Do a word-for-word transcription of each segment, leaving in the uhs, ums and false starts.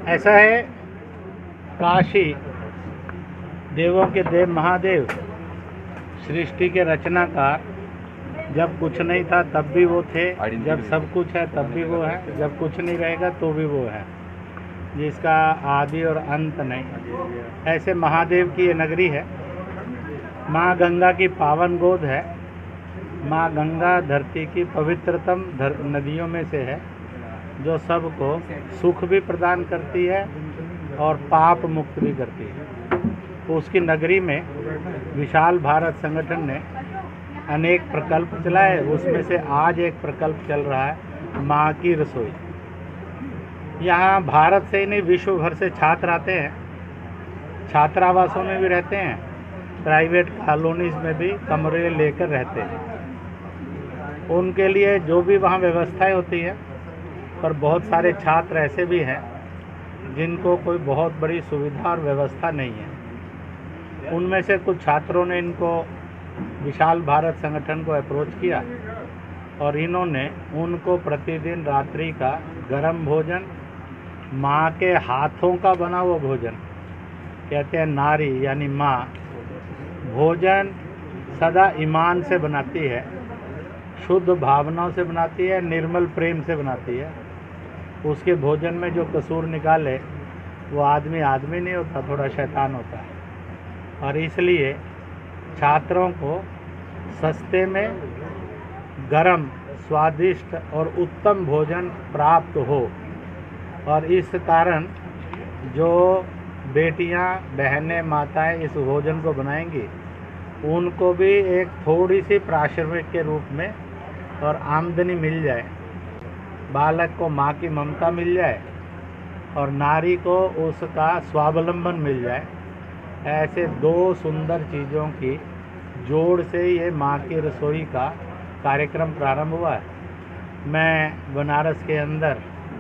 ऐसा है, काशी देवों के देव महादेव सृष्टि के रचनाकार, जब कुछ नहीं था तब भी वो थे, जब सब कुछ है तब भी वो है, जब कुछ नहीं रहेगा तो भी वो है, जिसका आदि और अंत नहीं। ऐसे महादेव की ये नगरी है। माँ गंगा की पावन गोद है। माँ गंगा धरती की पवित्रतम नदियों में से है, जो सबको सुख भी प्रदान करती है और पाप मुक्त भी करती है। तो उसकी नगरी में विशाल भारत संगठन ने अनेक प्रकल्प चलाए। उसमें से आज एक प्रकल्प चल रहा है माँ की रसोई। यहाँ भारत से ही नहीं, विश्व भर से छात्र आते हैं, छात्रावासों में भी रहते हैं, प्राइवेट कॉलोनीज में भी कमरे लेकर रहते हैं। उनके लिए जो भी वहाँ व्यवस्थाएं होती है, पर बहुत सारे छात्र ऐसे भी हैं जिनको कोई बहुत बड़ी सुविधा और व्यवस्था नहीं है। उनमें से कुछ छात्रों ने इनको विशाल भारत संगठन को अप्रोच किया और इन्होंने उनको प्रतिदिन रात्रि का गर्म भोजन, माँ के हाथों का बना हुआ भोजन, कहते हैं नारी यानी माँ भोजन सदा ईमान से बनाती है, शुद्ध भावनाओं से बनाती है, निर्मल प्रेम से बनाती है। उसके भोजन में जो कसूर निकाले वो आदमी आदमी नहीं होता, थोड़ा शैतान होता है। और इसलिए छात्रों को सस्ते में गरम, स्वादिष्ट और उत्तम भोजन प्राप्त हो, और इस कारण जो बेटियां, बहनें, माताएं इस भोजन को बनाएंगी, उनको भी एक थोड़ी सी पारिश्रमिक के रूप में और आमदनी मिल जाए, बालक को माँ की ममता मिल जाए और नारी को उसका स्वावलंबन मिल जाए। ऐसे दो सुंदर चीज़ों की जोड़ से ये माँ की रसोई का कार्यक्रम प्रारंभ हुआ है। मैं बनारस के अंदर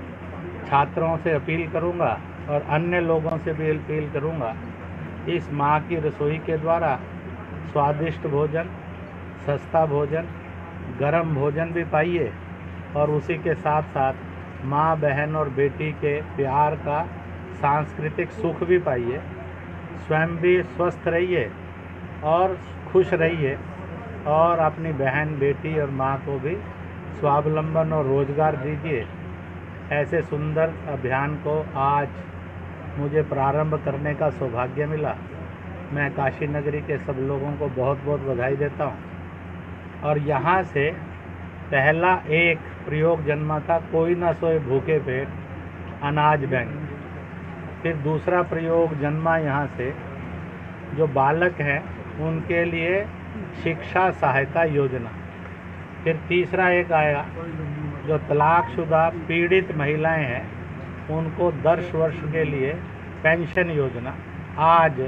छात्रों से अपील करूँगा और अन्य लोगों से भी अपील करूँगा, इस माँ की रसोई के द्वारा स्वादिष्ट भोजन, सस्ता भोजन, गरम भोजन भी पाइए और उसी के साथ साथ माँ, बहन और बेटी के प्यार का सांस्कृतिक सुख भी पाइए। स्वयं भी स्वस्थ रहिए और खुश रहिए और अपनी बहन, बेटी और माँ को भी स्वावलंबन और रोजगार दीजिए। ऐसे सुंदर अभियान को आज मुझे प्रारंभ करने का सौभाग्य मिला। मैं काशी नगरी के सब लोगों को बहुत बहुत बधाई देता हूँ। और यहाँ से पहला एक प्रयोग जन्मा था, कोई ना सोए भूखे पेट, अनाज बैंक। फिर दूसरा प्रयोग जन्मा यहाँ से, जो बालक हैं उनके लिए शिक्षा सहायता योजना। फिर तीसरा एक आया, जो तलाकशुदा पीड़ित महिलाएं हैं उनको दस वर्ष के लिए पेंशन योजना आज,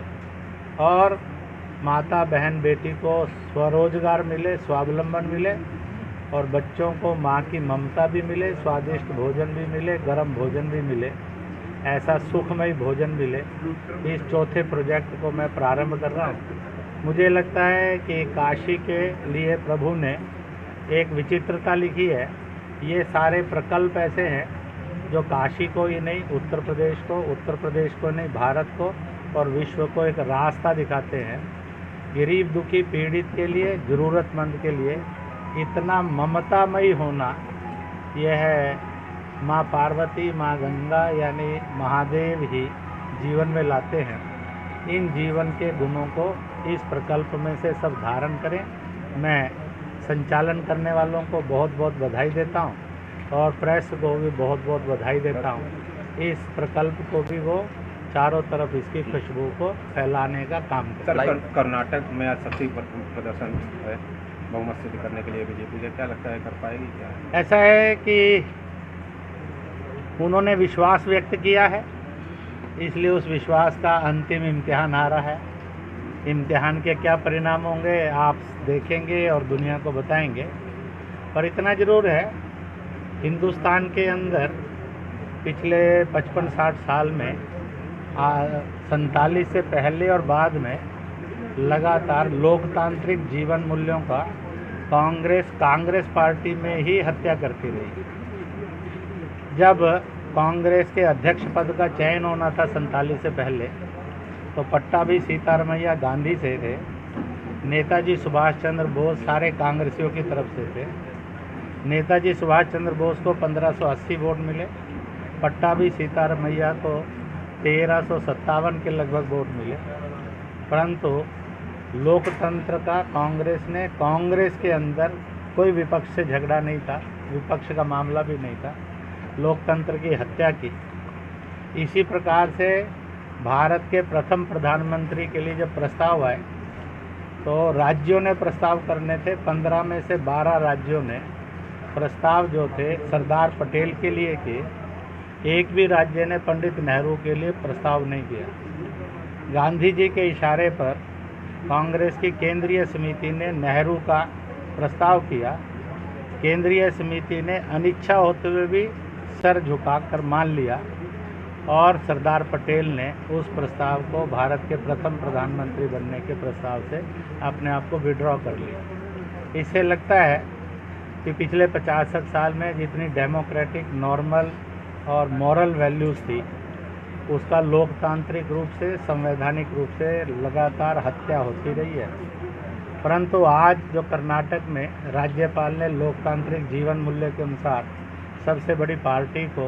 और माता, बहन, बेटी को स्वरोजगार मिले, स्वावलंबन मिले और बच्चों को माँ की ममता भी मिले, स्वादिष्ट भोजन भी मिले, गरम भोजन भी मिले, ऐसा सुखमय भोजन मिले। इस चौथे प्रोजेक्ट को मैं प्रारंभ कर रहा हूँ। मुझे लगता है कि काशी के लिए प्रभु ने एक विचित्रता लिखी है। ये सारे प्रकल्प ऐसे हैं जो काशी को ही नहीं, उत्तर प्रदेश को, उत्तर प्रदेश को नहीं, भारत को और विश्व को एक रास्ता दिखाते हैं। गरीब, दुखी, पीड़ित के लिए, ज़रूरतमंद के लिए इतना ममतामयी होना, यह है माँ पार्वती, माँ गंगा यानी महादेव ही जीवन में लाते हैं। इन जीवन के गुणों को इस प्रकल्प में से सब धारण करें। मैं संचालन करने वालों को बहुत बहुत बधाई देता हूँ और प्रेस को भी बहुत बहुत बधाई देता हूँ। इस प्रकल्प को भी वो चारों तरफ इसकी खुशबू को फैलाने का काम करें। कर्नाटक में आज शक्ति प्रदर्शन है बहुमत सिद्ध करने के लिए बीजेपी का, क्या लगता है कर पाएगी क्या? ऐसा है कि उन्होंने विश्वास व्यक्त किया है, इसलिए उस विश्वास का अंतिम इम्तिहान आ रहा है। इम्तिहान के क्या परिणाम होंगे आप देखेंगे और दुनिया को बताएंगे। पर इतना ज़रूर है, हिंदुस्तान के अंदर पिछले पचपन साठ साल में सैंतालीस से पहले और बाद में लगातार लोकतांत्रिक जीवन मूल्यों का कांग्रेस कांग्रेस पार्टी में ही हत्या करती रही। जब कांग्रेस के अध्यक्ष पद का चयन होना था सैंतालीस से पहले, तो पट्टाभी सीतारमैया गांधी से थे, नेताजी सुभाष चंद्र बोस सारे कांग्रेसियों की तरफ से थे। नेताजी सुभाष चंद्र बोस को पंद्रह सौ अस्सी वोट मिले, पट्टाभी सीतारमैया को तेरह सौ सत्तावन के लगभग वोट मिले। परंतु लोकतंत्र का कांग्रेस ने कांग्रेस के अंदर कोई विपक्ष से झगड़ा नहीं था, विपक्ष का मामला भी नहीं था, लोकतंत्र की हत्या की। इसी प्रकार से भारत के प्रथम प्रधानमंत्री के लिए जब प्रस्ताव आए तो राज्यों ने प्रस्ताव करने थे, पंद्रह में से बारह राज्यों ने प्रस्ताव जो थे सरदार पटेल के लिए किए, एक भी राज्य ने पंडित नेहरू के लिए प्रस्ताव नहीं किया। गांधी जी के इशारे पर कांग्रेस की केंद्रीय समिति ने नेहरू का प्रस्ताव किया। केंद्रीय समिति ने अनिच्छा होते हुए भी सर झुकाकर मान लिया और सरदार पटेल ने उस प्रस्ताव को भारत के प्रथम प्रधानमंत्री बनने के प्रस्ताव से अपने आप को विड्रॉ कर लिया। इससे लगता है कि पिछले पचास साल में जितनी डेमोक्रेटिक, नॉर्मल और मॉरल वैल्यूज़ थी, उसका लोकतांत्रिक रूप से, संवैधानिक रूप से लगातार हत्या होती रही है। परंतु आज जो कर्नाटक में राज्यपाल ने लोकतांत्रिक जीवन मूल्य के अनुसार सबसे बड़ी पार्टी को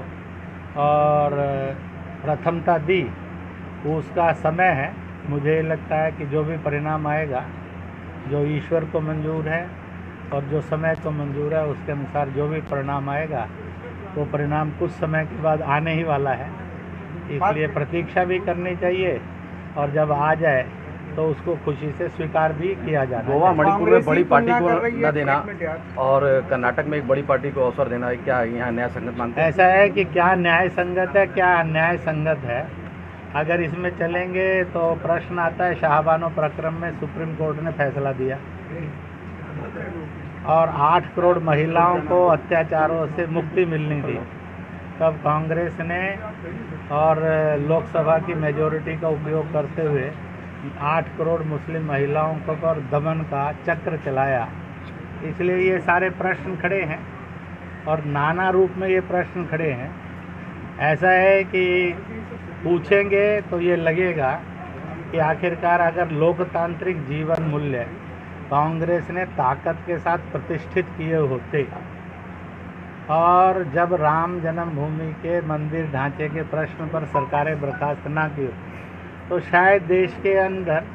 और प्रथमता दी, उसका समय है। मुझे लगता है कि जो भी परिणाम आएगा, जो ईश्वर को मंजूर है और जो समय को मंजूर है, उसके अनुसार जो भी परिणाम आएगा वो परिणाम कुछ समय के बाद आने ही वाला है। इसलिए प्रतीक्षा भी करनी चाहिए और जब आ जाए तो उसको खुशी से स्वीकार भी किया जाना। गोवा मणिपुर में बड़ी पार्टी को न देना और कर्नाटक में एक बड़ी पार्टी को अवसर देना, क्या यहाँ न्याय संगत मानते हैं? ऐसा है कि क्या न्याय संगत है, क्या अन्याय संगत है। अगर इसमें चलेंगे तो प्रश्न आता है, शाहबानो प्रकरण में सुप्रीम कोर्ट ने फैसला दिया और आठ करोड़ महिलाओं को अत्याचारों से मुक्ति मिलनी थी। तब कांग्रेस ने और लोकसभा की मेजॉरिटी का उपयोग करते हुए आठ करोड़ मुस्लिम महिलाओं को पर दमन का चक्र चलाया। इसलिए ये सारे प्रश्न खड़े हैं और नाना रूप में ये प्रश्न खड़े हैं। ऐसा है कि पूछेंगे तो ये लगेगा कि आखिरकार अगर लोकतांत्रिक जीवन मूल्य कांग्रेस ने ताकत के साथ प्रतिष्ठित किए होते और जब राम जन्मभूमि के मंदिर ढांचे के प्रश्न पर सरकारें बर्खास्त ना की, तो शायद देश के अंदर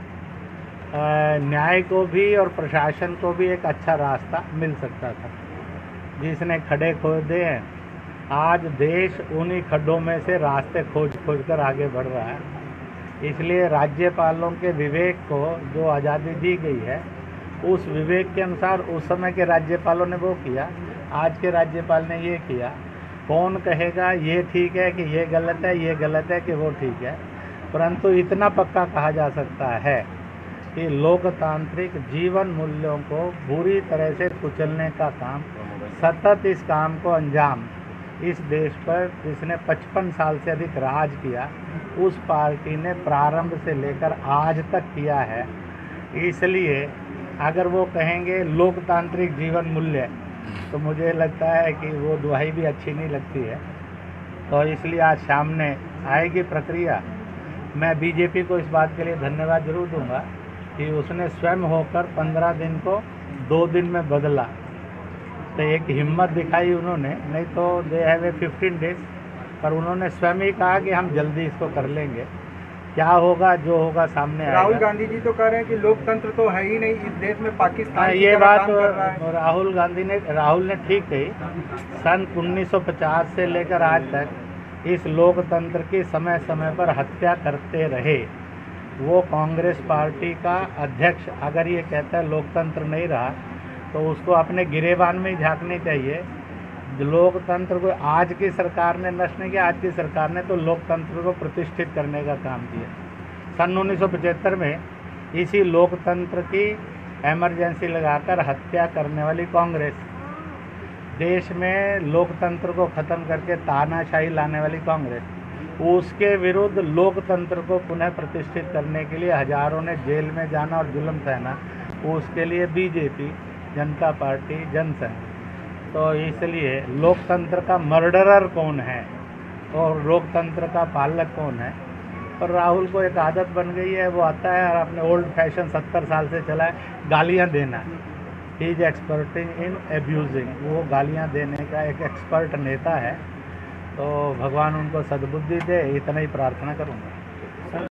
न्याय को भी और प्रशासन को भी एक अच्छा रास्ता मिल सकता था। जिसने खड्डे खोदे हैं, आज देश उन्हीं खड्डों में से रास्ते खोज खोज कर आगे बढ़ रहा है। इसलिए राज्यपालों के विवेक को जो आज़ादी दी गई है, उस विवेक के अनुसार उस समय के राज्यपालों ने वो किया, आज के राज्यपाल ने ये किया। कौन कहेगा ये ठीक है कि ये गलत है, ये गलत है कि वो ठीक है। परंतु इतना पक्का कहा जा सकता है कि लोकतांत्रिक जीवन मूल्यों को बुरी तरह से कुचलने का काम, सतत इस काम को अंजाम इस देश पर जिसने पचपन साल से अधिक राज किया, उस पार्टी ने प्रारंभ से लेकर आज तक किया है। इसलिए अगर वो कहेंगे लोकतांत्रिक जीवन मूल्य, तो मुझे लगता है कि वो दुहाई भी अच्छी नहीं लगती है। तो इसलिए आज सामने आएगी प्रक्रिया। मैं बीजेपी को इस बात के लिए धन्यवाद जरूर दूंगा कि उसने स्वयं होकर पंद्रह दिन को दो दिन में बदला। तो एक हिम्मत दिखाई उन्होंने, नहीं तो they have a fifteen days, पर उन्होंने स्वयं ही कहा कि हम जल्दी इसको कर लेंगे। क्या होगा, जो होगा सामने आएगा। राहुल गांधी जी तो कह रहे हैं कि लोकतंत्र तो है ही नहीं इस देश में, पाकिस्तान ये बात तो राहुल गांधी ने राहुल ने ठीक कही। सन उन्नीस सौ पचास से लेकर आज तक इस लोकतंत्र की समय समय पर हत्या करते रहे। वो कांग्रेस पार्टी का अध्यक्ष अगर ये कहता है लोकतंत्र नहीं रहा, तो उसको अपने गिरेबान में ही झांकनी चाहिए। लोकतंत्र को आज की सरकार ने नष्ट नहीं किया, आज की सरकार ने तो लोकतंत्र को प्रतिष्ठित करने का काम किया। सन उन्नीस सौ पचहत्तर में इसी लोकतंत्र की इमरजेंसी लगाकर हत्या करने वाली कांग्रेस, देश में लोकतंत्र को ख़त्म करके तानाशाही लाने वाली कांग्रेस, उसके विरुद्ध लोकतंत्र को पुनः प्रतिष्ठित करने के लिए हजारों ने जेल में जाना और जुल्म सहना, उसके लिए बीजेपी, जनता पार्टी, जनसंघ। तो इसलिए लोकतंत्र का मर्डरर कौन है, और लोकतंत्र का पालक कौन है। और राहुल को एक आदत बन गई है, वो आता है और अपने ओल्ड फैशन सत्तर साल से चला है गालियाँ देना। ही इज एक्सपर्टिंग इन एब्यूजिंग, वो गालियाँ देने का एक एक्सपर्ट नेता है। तो भगवान उनको सद्बुद्धि दे, इतना ही प्रार्थना करूँगा।